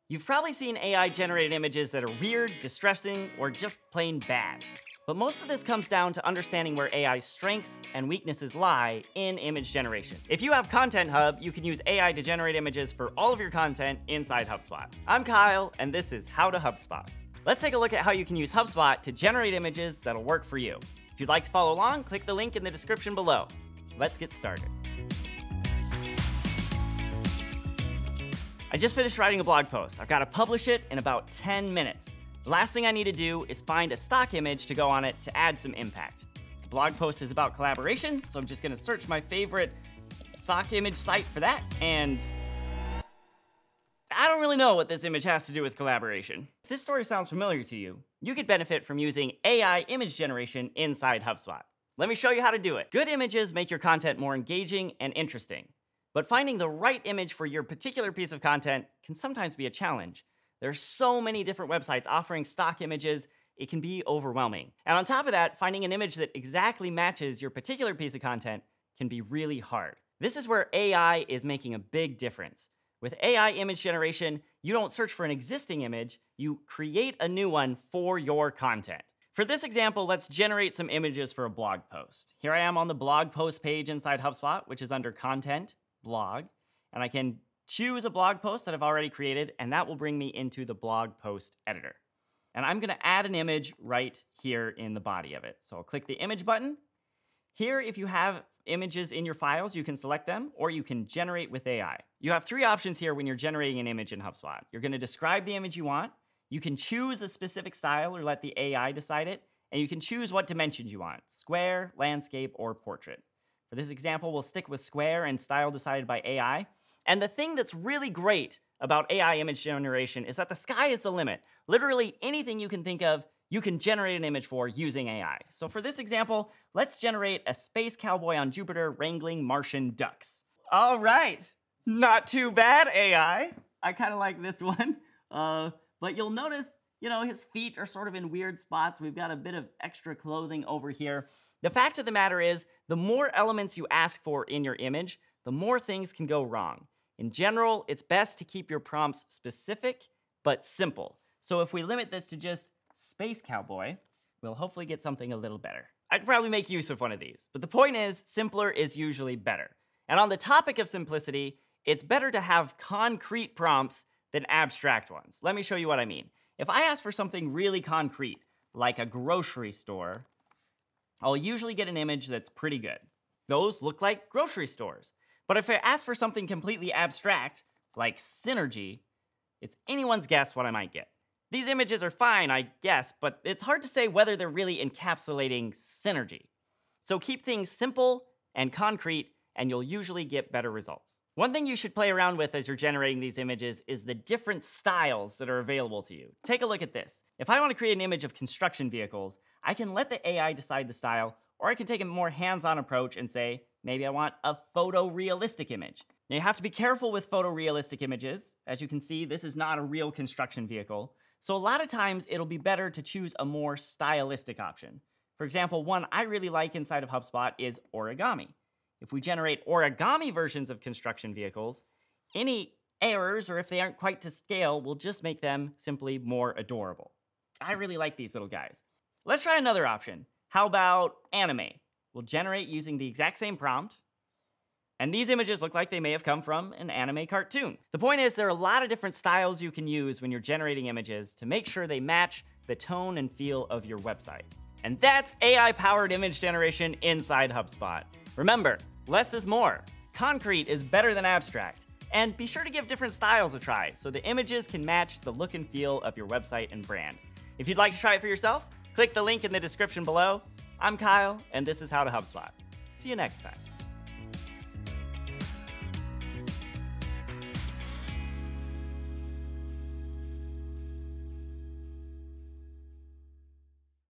You've probably seen AI-generated images that are weird, distressing, or just plain bad. But most of this comes down to understanding where AI's strengths and weaknesses lie in image generation. If you have Content Hub, you can use AI to generate images for all of your content inside HubSpot. I'm Kyle, and this is How to HubSpot. Let's take a look at how you can use HubSpot to generate images that'll work for you. If you'd like to follow along, click the link in the description below. Let's get started. I just finished writing a blog post. I've got to publish it in about 10 minutes. The last thing I need to do is find a stock image to go on it to add some impact. The blog post is about collaboration, so I'm just gonna search my favorite stock image site for that, and I don't really know what this image has to do with collaboration. If this story sounds familiar to you, you could benefit from using AI image generation inside HubSpot. Let me show you how to do it. Good images make your content more engaging and interesting. But finding the right image for your particular piece of content can sometimes be a challenge. There are so many different websites offering stock images, it can be overwhelming. And on top of that, finding an image that exactly matches your particular piece of content can be really hard. This is where AI is making a big difference. With AI image generation, you don't search for an existing image, you create a new one for your content. For this example, let's generate some images for a blog post. Here I am on the blog post page inside HubSpot, which is under Content, Blog, and I can choose a blog post that I've already created, and that will bring me into the blog post editor. And I'm gonna add an image right here in the body of it. So I'll click the image button. Here, if you have images in your files, you can select them, or you can generate with AI. You have three options here when you're generating an image in HubSpot. You're gonna describe the image you want, you can choose a specific style or let the AI decide it, and you can choose what dimensions you want, square, landscape, or portrait. For this example, we'll stick with square and style decided by AI. And the thing that's really great about AI image generation is that the sky is the limit. Literally anything you can think of, you can generate an image for using AI. So for this example, let's generate a space cowboy on Jupiter wrangling Martian ducks. All right, not too bad, AI. I kind of like this one. But you'll notice, his feet are sort of in weird spots. We've got a bit of extra clothing over here. The fact of the matter is, the more elements you ask for in your image, the more things can go wrong. In general, it's best to keep your prompts specific, but simple. So if we limit this to just space cowboy, we'll hopefully get something a little better. I could probably make use of one of these, but the point is, simpler is usually better. And on the topic of simplicity, it's better to have concrete prompts than abstract ones. Let me show you what I mean. If I ask for something really concrete, like a grocery store, I'll usually get an image that's pretty good. Those look like grocery stores. But if I ask for something completely abstract, like synergy, it's anyone's guess what I might get. These images are fine, I guess, but it's hard to say whether they're really encapsulating synergy. So keep things simple and concrete, and you'll usually get better results. One thing you should play around with as you're generating these images is the different styles that are available to you. Take a look at this. If I want to create an image of construction vehicles, I can let the AI decide the style, or I can take a more hands-on approach and say, maybe I want a photorealistic image. Now you have to be careful with photorealistic images. As you can see, this is not a real construction vehicle. So a lot of times it'll be better to choose a more stylistic option. For example, one I really like inside of HubSpot is origami. If we generate origami versions of construction vehicles, any errors, or if they aren't quite to scale, will just make them simply more adorable. I really like these little guys. Let's try another option. How about anime? We'll generate using the exact same prompt, and these images look like they may have come from an anime cartoon. The point is, there are a lot of different styles you can use when you're generating images to make sure they match the tone and feel of your website. And that's AI-powered image generation inside HubSpot. Remember, less is more. Concrete is better than abstract. And be sure to give different styles a try so the images can match the look and feel of your website and brand. If you'd like to try it for yourself, click the link in the description below. I'm Kyle, and this is How to HubSpot. See you next time.